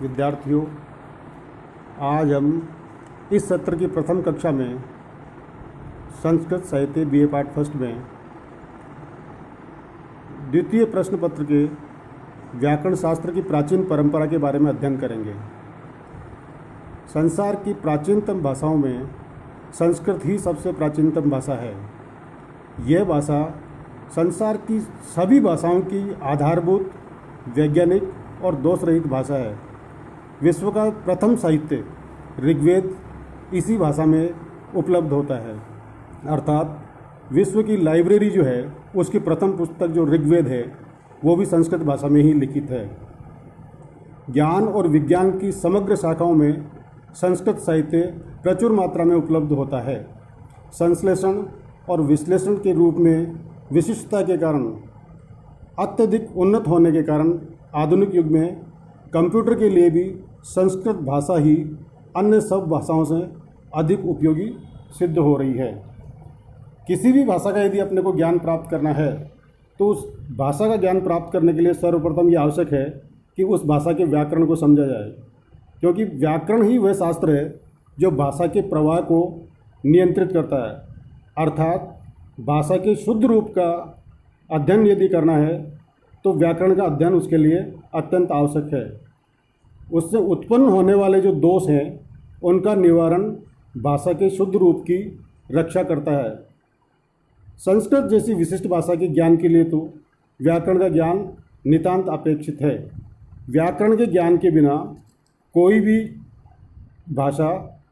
विद्यार्थियों, आज हम इस सत्र की प्रथम कक्षा में संस्कृत साहित्य बीए पार्ट फर्स्ट में द्वितीय प्रश्न पत्र के व्याकरण शास्त्र की प्राचीन परंपरा के बारे में अध्ययन करेंगे। संसार की प्राचीनतम भाषाओं में संस्कृत ही सबसे प्राचीनतम भाषा है। यह भाषा संसार की सभी भाषाओं की आधारभूत, वैज्ञानिक और दोष रहित भाषा है। विश्व का प्रथम साहित्य ऋग्वेद इसी भाषा में उपलब्ध होता है, अर्थात विश्व की लाइब्रेरी जो है उसकी प्रथम पुस्तक जो ऋग्वेद है वो भी संस्कृत भाषा में ही लिखित है। ज्ञान और विज्ञान की समग्र शाखाओं में संस्कृत साहित्य प्रचुर मात्रा में उपलब्ध होता है। संश्लेषण और विश्लेषण के रूप में विशिष्टता के कारण, अत्यधिक उन्नत होने के कारण आधुनिक युग में कंप्यूटर के लिए भी संस्कृत भाषा ही अन्य सब भाषाओं से अधिक उपयोगी सिद्ध हो रही है। किसी भी भाषा का यदि अपने को ज्ञान प्राप्त करना है तो उस भाषा का ज्ञान प्राप्त करने के लिए सर्वप्रथम ये आवश्यक है कि उस भाषा के व्याकरण को समझा जाए, क्योंकि व्याकरण ही वह शास्त्र है जो भाषा के प्रवाह को नियंत्रित करता है। अर्थात भाषा के शुद्ध रूप का अध्ययन यदि करना है तो व्याकरण का अध्ययन उसके लिए अत्यंत आवश्यक है। उससे उत्पन्न होने वाले जो दोष हैं उनका निवारण भाषा के शुद्ध रूप की रक्षा करता है। संस्कृत जैसी विशिष्ट भाषा के ज्ञान के लिए तो व्याकरण का ज्ञान नितांत अपेक्षित है। व्याकरण के ज्ञान के बिना कोई भी भाषा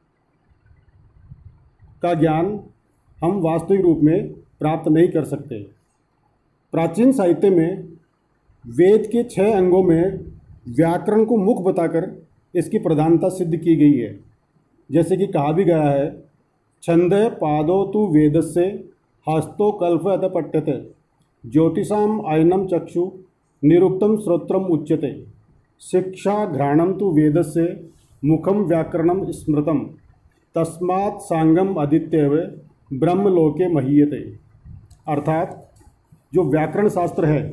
का ज्ञान हम वास्तविक रूप में प्राप्त नहीं कर सकते। प्राचीन साहित्य में वेद के 6 अंगों में व्याकरण को मुख्य बताकर इसकी प्रधानता सिद्ध की गई है। जैसे कि कहा भी गया है, छंदे पादो तु वेदस्य हस्तो कल्प अत पठ्यते ज्योतिषाम आयनम चक्षु निरुक्तम श्रोत्रम उच्यते शिक्षा घ्राणम तु वेदस्य मुखम व्याकरणम स्मृतम तस्मात् सांगम आदित्यव ब्रह्मलोके महीयते। अर्थात जो व्याकरण शास्त्र है,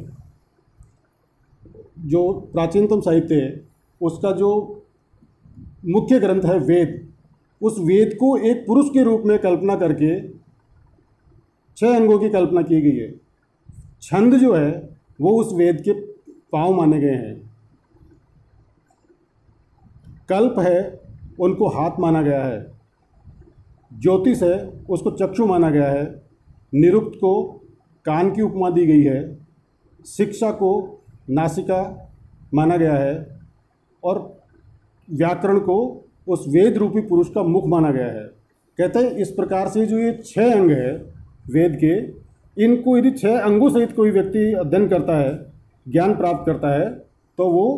जो प्राचीनतम साहित्य है, उसका जो मुख्य ग्रंथ है वेद, उस वेद को एक पुरुष के रूप में कल्पना करके 6 अंगों की कल्पना की गई है। छंद जो है वो उस वेद के पांव माने गए हैं। कल्प है उनको हाथ माना गया है। ज्योतिष है उसको चक्षु माना गया है। निरुक्त को कान की उपमा दी गई है। शिक्षा को नासिका माना गया है और व्याकरण को उस वेद रूपी पुरुष का मुख माना गया है। कहते हैं इस प्रकार से जो ये 6 अंग है वेद के, इनको यदि 6 अंगों सहित कोई व्यक्ति अध्ययन करता है, ज्ञान प्राप्त करता है, तो वो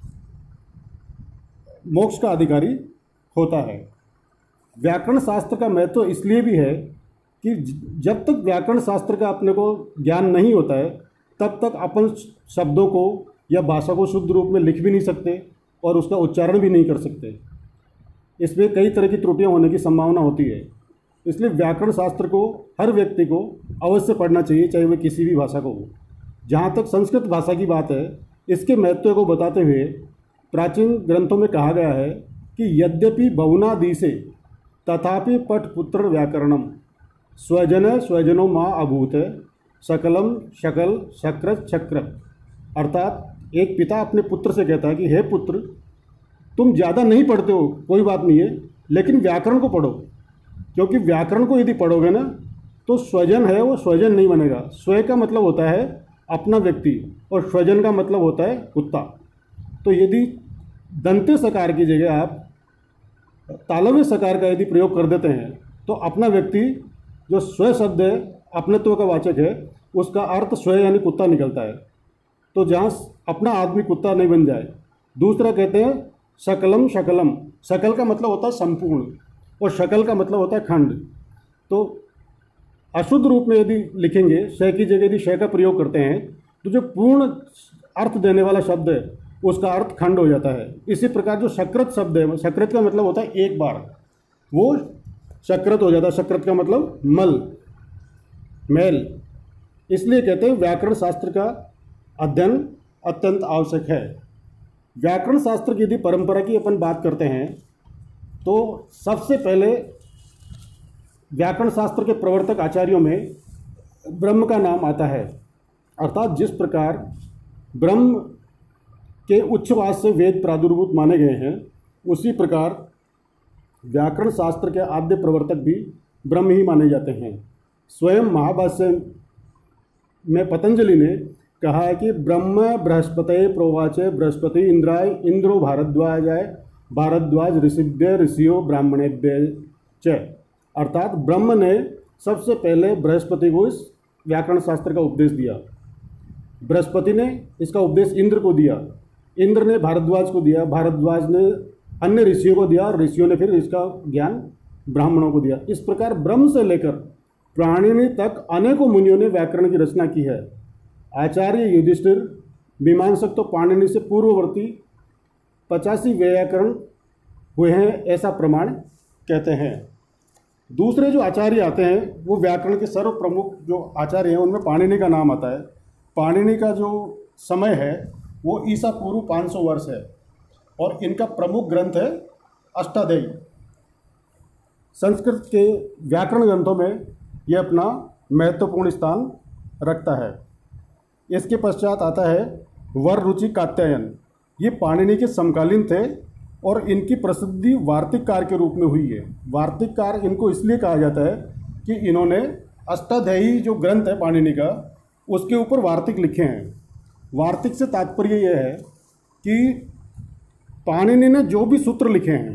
मोक्ष का अधिकारी होता है। व्याकरण शास्त्र का महत्व इसलिए भी है कि जब तक व्याकरण शास्त्र का अपने को ज्ञान नहीं होता है तब तक अपन शब्दों को या भाषा को शुद्ध रूप में लिख भी नहीं सकते और उसका उच्चारण भी नहीं कर सकते। इसमें कई तरह की त्रुटियां होने की संभावना होती है। इसलिए व्याकरण शास्त्र को हर व्यक्ति को अवश्य पढ़ना चाहिए, चाहे वह किसी भी भाषा को हो। जहाँ तक संस्कृत भाषा की बात है, इसके महत्व को बताते हुए प्राचीन ग्रंथों में कहा गया है कि यद्यपि बहुनादिशे तथापि पठपुत्र व्याकरणम स्वजन स्वजनो माँ अभूत सकलम शकल शक्रत शक्रत। अर्थात एक पिता अपने पुत्र से कहता है कि हे पुत्र, तुम ज़्यादा नहीं पढ़ते हो, कोई बात नहीं है, लेकिन व्याकरण को पढ़ो, क्योंकि व्याकरण को यदि पढ़ोगे ना तो स्वजन है वो स्वजन नहीं बनेगा। स्व का मतलब होता है अपना व्यक्ति और स्वजन का मतलब होता है कुत्ता। तो यदि दंते सकार की जगह आप तालव्य सकार का यदि प्रयोग कर देते हैं तो अपना व्यक्ति जो स्व शब्द है, अपनत्व का वाचक है, उसका अर्थ स्व यानी कुत्ता निकलता है। तो जहाँ अपना आदमी कुत्ता नहीं बन जाए। दूसरा कहते हैं सकलम शकलम, सकल का मतलब होता है संपूर्ण और शकल का मतलब होता है खंड। तो अशुद्ध रूप में यदि लिखेंगे, श की जगह यदि श का प्रयोग करते हैं तो जो पूर्ण अर्थ देने वाला शब्द है उसका अर्थ खंड हो जाता है। इसी प्रकार जो सकृत शब्द है, सकृत का मतलब होता है एक बार, वो सकृत हो जाता है। सकृत का मतलब मल, मैल। इसलिए कहते हैं व्याकरण शास्त्र का अध्ययन अत्यंत आवश्यक है। व्याकरण शास्त्र की यदि परंपरा की अपन बात करते हैं तो सबसे पहले व्याकरण शास्त्र के प्रवर्तक आचार्यों में ब्रह्म का नाम आता है। अर्थात जिस प्रकार ब्रह्म के उच्छ्वास से वेद प्रादुर्भूत माने गए हैं, उसी प्रकार व्याकरण शास्त्र के आद्य प्रवर्तक भी ब्रह्म ही माने जाते हैं। स्वयं महाभाष्य में पतंजलि ने कहा है कि ब्रह्म बृहस्पते प्रोवाचे बृहस्पति इंद्राय इंद्रो भारद्वाजाय भारद्वाज ऋषिभ्य ऋषियो ब्राह्मणेभ्य च। अर्थात ब्रह्म ने सबसे पहले बृहस्पति को इस व्याकरण शास्त्र का उपदेश दिया, बृहस्पति ने इसका उपदेश इंद्र को दिया, इंद्र ने भारद्वाज को दिया, भारद्वाज ने अन्य ऋषियों को दिया और ऋषियों ने फिर इसका ज्ञान ब्राह्मणों को दिया। इस प्रकार ब्रह्म से लेकर प्राणिनि तक अनेकों मुनियों ने व्याकरण की रचना की है। आचार्य युधिष्ठिर मीमांसक तो पाणिनि से पूर्ववर्ती 85 व्याकरण हुए हैं, ऐसा प्रमाण कहते हैं। दूसरे जो आचार्य आते हैं वो व्याकरण के सर्व प्रमुख जो आचार्य हैं उनमें पाणिनि का नाम आता है। पाणिनि का जो समय है वो ईसा पूर्व 500 वर्ष है और इनका प्रमुख ग्रंथ है अष्टाध्यायी। संस्कृत के व्याकरण ग्रंथों में यह अपना महत्वपूर्ण स्थान रखता है। इसके पश्चात आता है वर रुचि कात्यायन। ये पाणिनि के समकालीन थे और इनकी प्रसिद्धि वार्तिककार के रूप में हुई है। वार्तिककार इनको इसलिए कहा जाता है कि इन्होंने अष्टाध्यायी जो ग्रंथ है पाणिनि का, उसके ऊपर वार्तिक लिखे हैं। वार्तिक से तात्पर्य यह है कि पाणिनि ने जो भी सूत्र लिखे हैं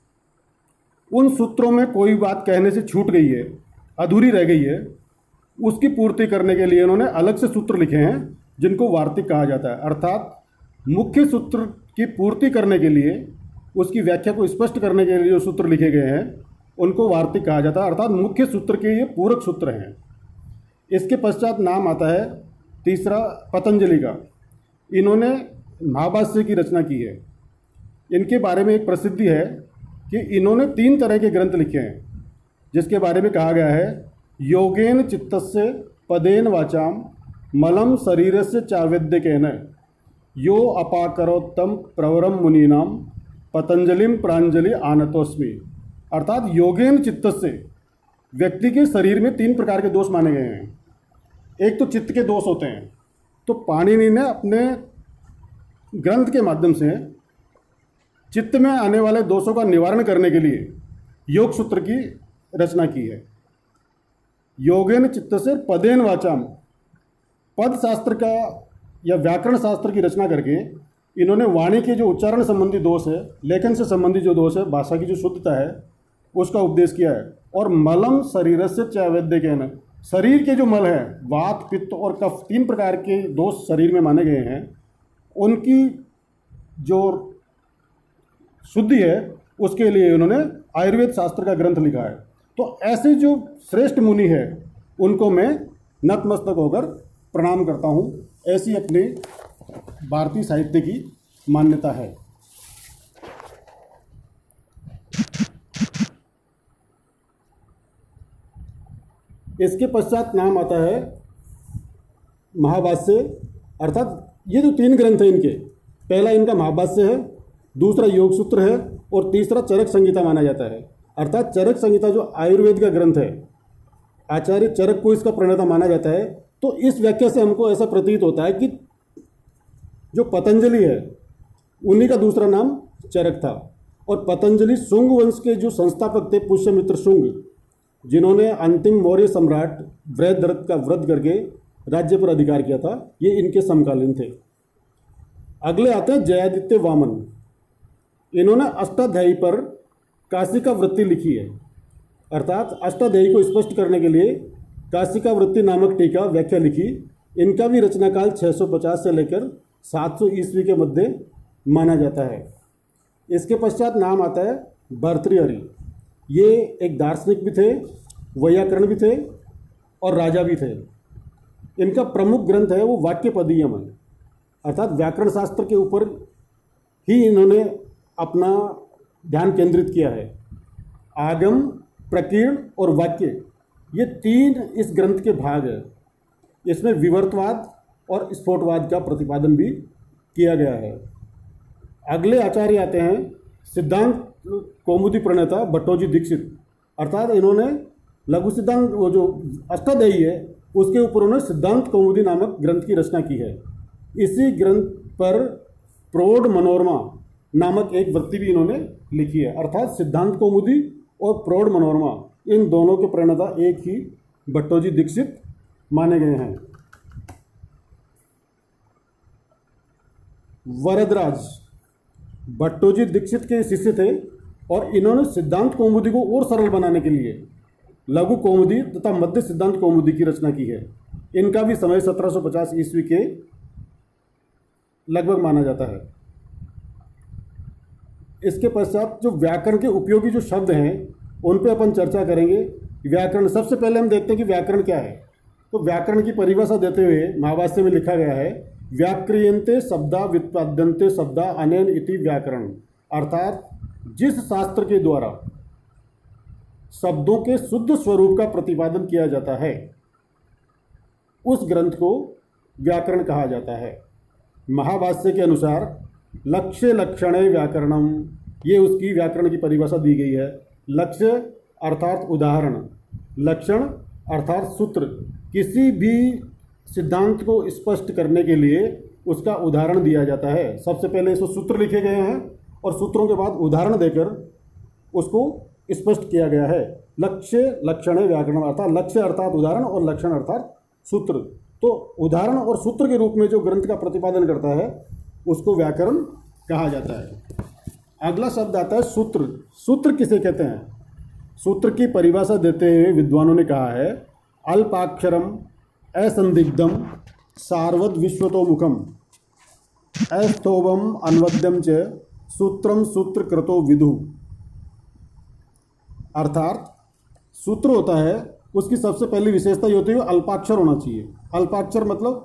उन सूत्रों में कोई बात कहने से छूट गई है, अधूरी रह गई है, उसकी पूर्ति करने के लिए इन्होंने अलग से सूत्र लिखे हैं जिनको वार्तिक कहा जाता है। अर्थात मुख्य सूत्र की पूर्ति करने के लिए, उसकी व्याख्या को स्पष्ट करने के लिए जो सूत्र लिखे गए हैं उनको वार्तिक कहा जाता है। अर्थात मुख्य सूत्र के ये पूरक सूत्र हैं। इसके पश्चात नाम आता है तीसरा पतंजलि का। इन्होंने महाभाष्य की रचना की है। इनके बारे में एक प्रसिद्धि है कि इन्होंने 3 तरह के ग्रंथ लिखे हैं, जिसके बारे में कहा गया है योगेन चित्तस्य पदेन वाचाम मलम शरीरस्य चावेद्यकेन यो अपाकरोत्तम प्रवरम मुनीनाम पतंजलिम प्रांजलि आनतोस्मि। अर्थात योगेन चित्तस्य, व्यक्ति के शरीर में 3 प्रकार के दोष माने गए हैं। एक तो चित्त के दोष होते हैं, तो पाणिनि ने अपने ग्रंथ के माध्यम से चित्त में आने वाले दोषों का निवारण करने के लिए योग सूत्र की रचना की है। योगेन चित्तस्य पदेन वाचाम, पद शास्त्र का या व्याकरण शास्त्र की रचना करके इन्होंने वाणी के जो उच्चारण संबंधी दोष है, लेखन से संबंधी जो दोष है, भाषा की जो शुद्धता है, उसका उपदेश किया है। और मलम शरीरस्य चावेद्यकेन, शरीर के जो मल है, वात पित्त और कफ, 3 प्रकार के दोष शरीर में माने गए हैं, उनकी जो शुद्धि है उसके लिए उन्होंने आयुर्वेद शास्त्र का ग्रंथ लिखा है। तो ऐसे जो श्रेष्ठ मुनि है उनको मैं नतमस्तक होकर प्रणाम करता हूँ। ऐसी अपनी भारतीय साहित्य की मान्यता है। इसके पश्चात नाम आता है महाभाष्य। अर्थात ये जो 3 ग्रंथ हैं इनके, पहला इनका महाभाष्य है, दूसरा योग सूत्र है और तीसरा चरक संहिता माना जाता है। अर्थात चरक संहिता जो आयुर्वेद का ग्रंथ है, आचार्य चरक को इसका प्रणेता माना जाता है। तो इस व्याख्या से हमको ऐसा प्रतीत होता है कि जो पतंजलि है उन्हीं का दूसरा नाम चरक था। और पतंजलि शुंग वंश के जो संस्थापक थे, पुष्यमित्र शुंग, जिन्होंने अंतिम मौर्य सम्राट वृहद्रथ का वध करके राज्य पर अधिकार किया था, ये इनके समकालीन थे। अगले आते हैं जयादित्य वामन। इन्होंने अष्टाध्यायी पर काशिका वृत्ति लिखी है। अर्थात अष्टाध्यायी को स्पष्ट करने के लिए काशिका वृत्ति नामक टीका व्याख्या लिखी। इनका भी रचना काल 650 से लेकर 700 ईस्वी के मध्य माना जाता है। इसके पश्चात नाम आता है भर्तृहरि। ये एक दार्शनिक भी थे, वैयाकरण भी थे और राजा भी थे। इनका प्रमुख ग्रंथ है वो वाक्यपदीयम है। अर्थात व्याकरण शास्त्र के ऊपर ही इन्होंने अपना ध्यान केंद्रित किया है। आगम, प्रकीर्ण और वाक्य, ये 3 इस ग्रंथ के भाग हैं। इसमें विवर्तवाद और स्फोटवाद का प्रतिपादन भी किया गया है। अगले आचार्य आते हैं सिद्धांत कौमुदी प्रणेता भट्टोजी दीक्षित, अर्थात इन्होंने लघु सिद्धांत वो जो अष्टाध्यायी है उसके ऊपर उन्होंने सिद्धांत कौमुदी नामक ग्रंथ की रचना की है। इसी ग्रंथ पर प्रौढ़ मनोरमा नामक एक वृत्ति भी इन्होंने लिखी है, अर्थात सिद्धांत कौमुदी और प्रौढ़ मनोरमा इन दोनों के प्रणेता एक ही भट्टोजी दीक्षित माने गए हैं। वरदराज भट्टोजी दीक्षित के शिष्य थे और इन्होंने सिद्धांत कौमुदी को और सरल बनाने के लिए लघु कौमुदी तथा मध्य सिद्धांत कौमुदी की रचना की है। इनका भी समय 1750 ईस्वी के लगभग माना जाता है। इसके पश्चात जो व्याकरण के उपयोगी जो शब्द हैं उन पे अपन चर्चा करेंगे। व्याकरण, सबसे पहले हम देखते हैं कि व्याकरण क्या है। तो व्याकरण की परिभाषा देते हुए महाभाष्य में लिखा गया है, व्याक्रियन्ते शब्दा व्युत्पाद्यन्ते शब्दा अनेन इति व्याकरण, अर्थात जिस शास्त्र के द्वारा शब्दों के शुद्ध स्वरूप का प्रतिपादन किया जाता है उस ग्रंथ को व्याकरण कहा जाता है। महाभाष्य के अनुसार लक्ष्य लक्षणे व्याकरणम, ये उसकी व्याकरण की परिभाषा दी गई है। लक्ष्य अर्थात उदाहरण, लक्षण अर्थात सूत्र। किसी भी सिद्धांत को स्पष्ट करने के लिए उसका उदाहरण दिया जाता है। सबसे पहले इसमें सूत्र लिखे गए हैं और सूत्रों के बाद उदाहरण देकर उसको स्पष्ट किया गया है। लक्ष्य लक्षण व्याकरण, अर्थात लक्ष्य अर्थात उदाहरण और लक्षण अर्थात सूत्र। तो उदाहरण और सूत्र के रूप में जो ग्रंथ का प्रतिपादन करता है उसको व्याकरण कहा जाता है। अगला शब्द आता है सूत्र। सूत्र किसे कहते हैं? सूत्र की परिभाषा देते हुए विद्वानों ने कहा है, अल्पाक्षरम असंदिग्धम सार्वद विश्वतोमुखम अस्थोभम अन्वद्यम च सूत्रम सूत्रकृतो विदु, अर्थात सूत्र होता है उसकी सबसे पहली विशेषता ये होती है अल्पाक्षर होना चाहिए। अल्पाक्षर मतलब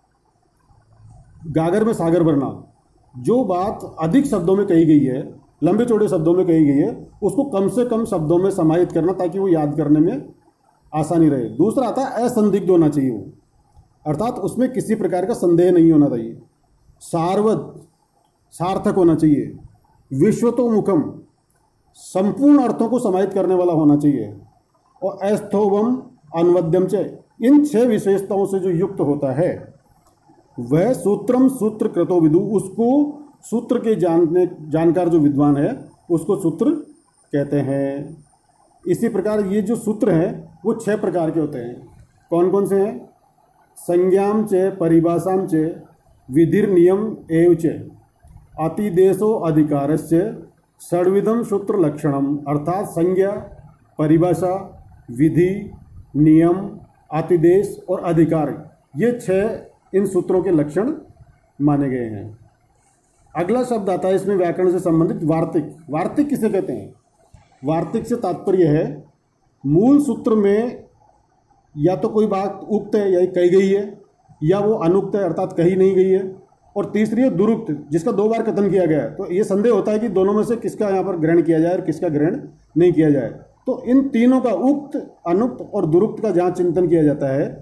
गागर में सागर भरना। जो बात अधिक शब्दों में कही गई है, लंबे चौड़े शब्दों में कही गई है, उसको कम से कम शब्दों में समाहित करना ताकि वो याद करने में आसानी रहे। दूसरा आता है असंदिग्ध होना चाहिए वो, अर्थात उसमें किसी प्रकार का संदेह नहीं होना चाहिए। सार्वत सार्थक होना चाहिए। विश्वतोमुखम संपूर्ण अर्थों को समाहित करने वाला होना चाहिए। और अस्थोभम अन्वद्यम च, इन 6 विशेषताओं से जो युक्त होता है वह सूत्रम सूत्रकृतो विदु, उसको सूत्र के जानकार जो विद्वान है उसको सूत्र कहते हैं। इसी प्रकार ये जो सूत्र हैं वो 6 प्रकार के होते हैं। कौन कौन से हैं? संज्ञाम च परिभाषाम च विधिर नियम एव च अतिदेशो अधिकारस्य षड्विधम सूत्र लक्षणम, अर्थात संज्ञा, परिभाषा, विधि, नियम, अतिदेश और अधिकार, ये 6 इन सूत्रों के लक्षण माने गए हैं। अगला शब्द आता है इसमें व्याकरण से संबंधित वार्तिक। वार्तिक किसे कहते हैं? वार्तिक से तात्पर्य है मूल सूत्र में या तो कोई बात उक्त है या कही गई है, या वो अनुक्त है अर्थात कही नहीं गई है, और तीसरी है दुरुक्त, जिसका 2 बार कथन किया गया है। तो ये संदेह होता है कि दोनों में से किसका यहाँ पर ग्रहण किया जाए और किसका ग्रहण नहीं किया जाए। तो इन तीनों का उक्त, अनुक्त और दुरुक्त का जहाँ चिंतन किया जाता है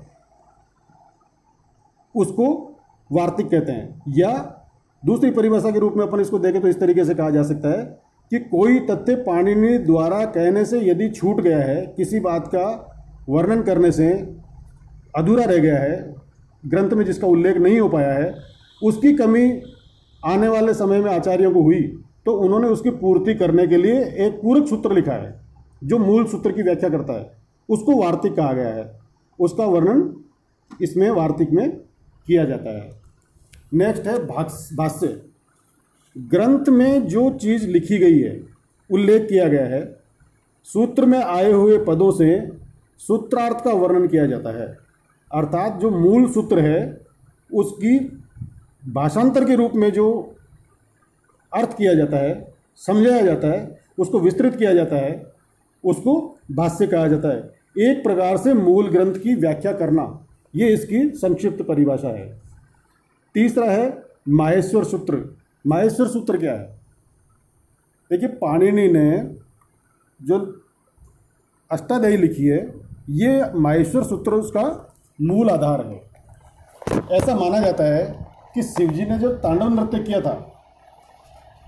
उसको वार्तिक कहते हैं। या दूसरी परिभाषा के रूप में अपन इसको देखें तो इस तरीके से कहा जा सकता है कि कोई तथ्य पाणिनि द्वारा कहने से यदि छूट गया है, किसी बात का वर्णन करने से अधूरा रह गया है, ग्रंथ में जिसका उल्लेख नहीं हो पाया है, उसकी कमी आने वाले समय में आचार्यों को हुई तो उन्होंने उसकी पूर्ति करने के लिए एक पूरक सूत्र लिखा है जो मूल सूत्र की व्याख्या करता है, उसको वार्तिक कहा गया है। उसका वर्णन इसमें वार्तिक में किया जाता है। नेक्स्ट है भाष्य। ग्रंथ में जो चीज़ लिखी गई है, उल्लेख किया गया है, सूत्र में आए हुए पदों से सूत्रार्थ का वर्णन किया जाता है, अर्थात जो मूल सूत्र है उसकी भाषांतर के रूप में जो अर्थ किया जाता है, समझाया जाता है, उसको विस्तृत किया जाता है, उसको भाष्य कहा जाता है। एक प्रकार से मूल ग्रंथ की व्याख्या करना, ये इसकी संक्षिप्त परिभाषा है। तीसरा है माहेश्वर सूत्र। माहेश्वर सूत्र क्या है? देखिए, पाणिनि ने जो अष्टाध्यायी लिखी है, ये माहेश्वर सूत्र उसका मूल आधार है। ऐसा माना जाता है कि शिवजी ने जब तांडव नृत्य किया था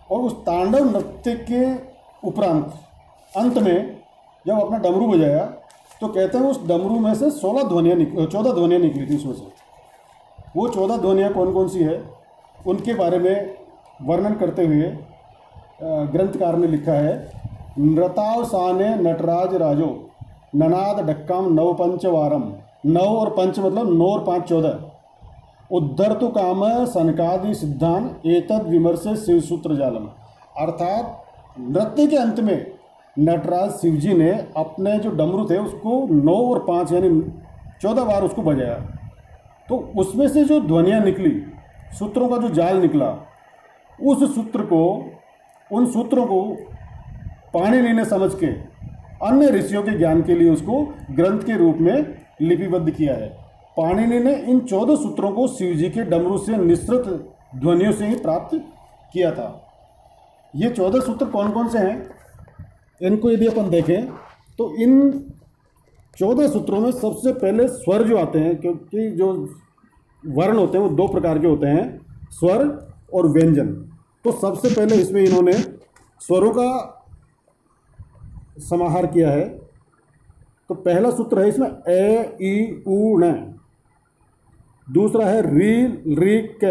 और उस तांडव नृत्य के उपरांत अंत में जब अपना डमरू बजाया तो कहते हैं उस डमरू में से 14 ध्वनियाँ निकली थी उसमें से। वो 14 ध्वनियाँ कौन कौन सी है उनके बारे में वर्णन करते हुए ग्रंथकार ने लिखा है, नृतावसाने नटराज राजो ननाद डक्काम नव पंचवारम। नव और पंच मतलब 9 और 5 14। उद्धर्तु काम सनकादि सिद्धान एतद विमर्शे शिवसूत्र जालम। अर्थात नृत्य के अंत में नटराज शिवजी ने अपने जो डमरू थे उसको 9 और 5 यानी 14 बार उसको बजाया। तो उसमें से जो ध्वनियाँ निकली, सूत्रों का जो जाल निकला, उस सूत्र को, उन सूत्रों को पाणिनि ने समझ के अन्य ऋषियों के ज्ञान के लिए उसको ग्रंथ के रूप में लिपिबद्ध किया है। पाणिनि ने इन 14 सूत्रों को शिवजी के डमरू से निःसृत ध्वनियों से ही प्राप्त किया था। ये 14 सूत्र कौन कौन से हैं, इनको यदि अपन देखें तो इन 14 सूत्रों में सबसे पहले स्वर जो आते हैं, क्योंकि जो वर्ण होते हैं वो 2 प्रकार के होते हैं, स्वर और व्यंजन। तो सबसे पहले इसमें इन्होंने स्वरों का समाहार किया है। तो पहला सूत्र है इसमें ए ई उ न, दूसरा है री री क,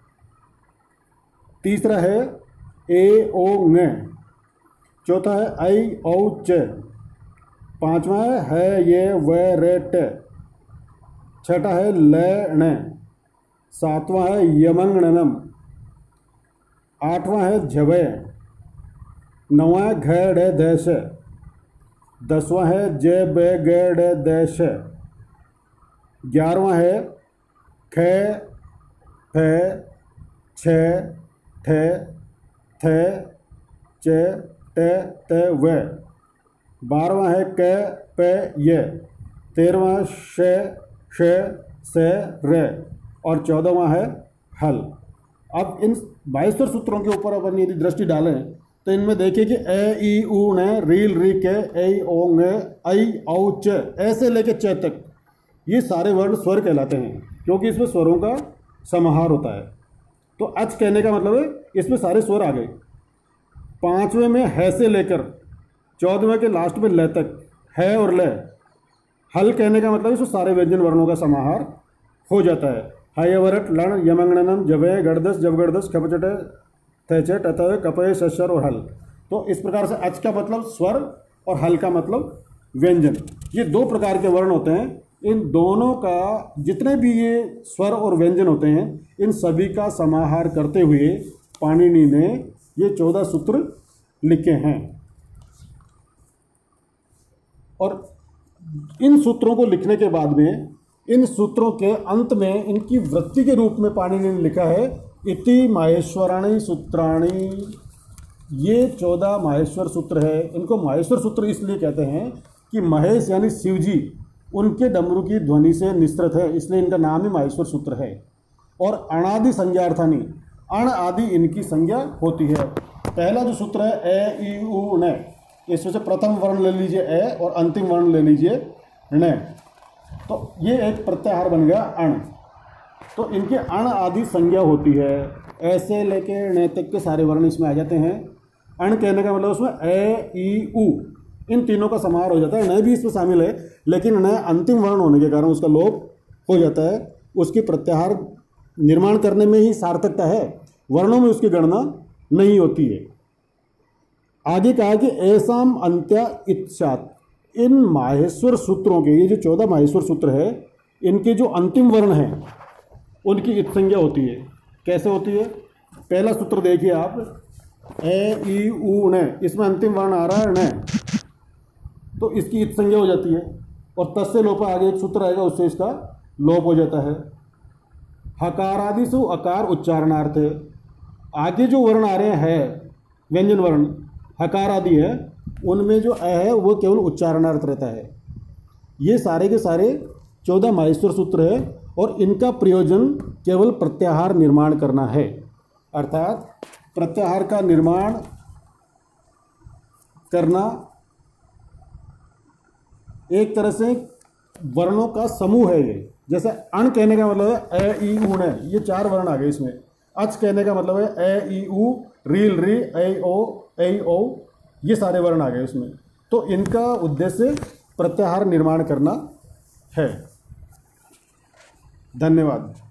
तीसरा है ए ओ न, चौथा है आई औ च, पांचवा है ये व रे ट, छठा है ल ण, सातवां है यमंगणनम, आठवां है झवय, नौवां घ ढ दैश, 10वां है ज ब ग ड दैश, 11वां है ख फ छ ठ थ च ट त व, 12वां है क प य, 13वां श श स र और 14वां है हल। अब इन 22 सूत्रों के ऊपर अपन यदि दृष्टि डालें तो इनमें देखिए कि ए ई उ न, रील री के, ए ओ ंग, आई औ च, ऐसे लेके च तक ये सारे वर्ण स्वर कहलाते हैं, क्योंकि इसमें स्वरों का समाहार होता है। तो अच कहने का मतलब है इसमें सारे स्वर आ गए। 5वें में है से लेकर 14वें के लास्ट में ल तक है और ल। हल कहने का मतलब इसमें सारे व्यंजन वर्णों का समाहार हो जाता है। हयवरट लण यमंगणनम जवय गणदस जवगणदस खपचट थैचट अतः कपय शशर और हल। तो इस प्रकार से अच का मतलब स्वर और हल का मतलब व्यंजन। ये 2 प्रकार के वर्ण होते हैं। इन दोनों का जितने भी ये स्वर और व्यंजन होते हैं, इन सभी का समाहार करते हुए पाणिनि ने ये 14 सूत्र लिखे हैं। और इन सूत्रों को लिखने के बाद में इन सूत्रों के अंत में इनकी वृत्ति के रूप में पाणिनि ने लिखा है इति माहेश्वराणि सूत्राणि। ये 14 माहेश्वर सूत्र है। इनको माहेश्वर सूत्र इसलिए कहते हैं कि महेश यानी शिवजी उनके डमरू की ध्वनि से निस्तृत है, इसलिए इनका नाम ही माहेश्वर सूत्र है। और अणादि संज्ञार्थानी, अण आदि इनकी संज्ञा होती है। पहला जो सूत्र है ए ई उ न, इसमें से प्रथम वर्ण ले लीजिए ए और अंतिम वर्ण ले लीजिए न, तो ये एक प्रत्याहार बन गया अण। तो इनके अण आदि संज्ञा होती है। ऐसे लेके ण तक के सारे वर्ण इसमें आ जाते हैं। अण कहने का मतलब उसमें ए ई उ इन तीनों का समाहार हो जाता है। न भी इसमें शामिल है, लेकिन न अंतिम वर्ण होने के कारण उसका लोप हो जाता है। उसकी प्रत्याहार निर्माण करने में ही सार्थकता है, वर्णों में उसकी गणना नहीं होती है। आगे कहा कि ऐसाम अंत्या इत्सात। इन माहेश्वर सूत्रों के, ये जो 14 माहेश्वर सूत्र है, इनके जो अंतिम वर्ण हैं उनकी इत संज्ञा होती है। कैसे होती है? पहला सूत्र देखिए आप, ए ई उ न, इसमें अंतिम वर्ण आ रहा है न, तो इसकी इत संज्ञा हो जाती है। और तस्य लोप आगे एक सूत्र आएगा, उससे इसका लोप हो जाता है। हकारादि से अकार उच्चारणार्थ है। आगे जो वर्ण आ रहे हैं व्यंजन वर्ण हकार आदि है, उनमें जो अ है वो केवल उच्चारणार्थ रहता है। ये सारे के सारे 14 माहेश्वर सूत्र है और इनका प्रयोजन केवल प्रत्याहार निर्माण करना है। अर्थात प्रत्याहार का निर्माण करना एक तरह से वर्णों का समूह है। ये जैसे अण कहने का मतलब है अ ई उ न, ये 4 वर्ण आ गए इसमें। अच कहने का मतलब है ए ई उ, रील री, ऐ ओ, ये सारे वर्ण आ गए उसमें। तो इनका उद्देश्य प्रत्याहार निर्माण करना है। धन्यवाद।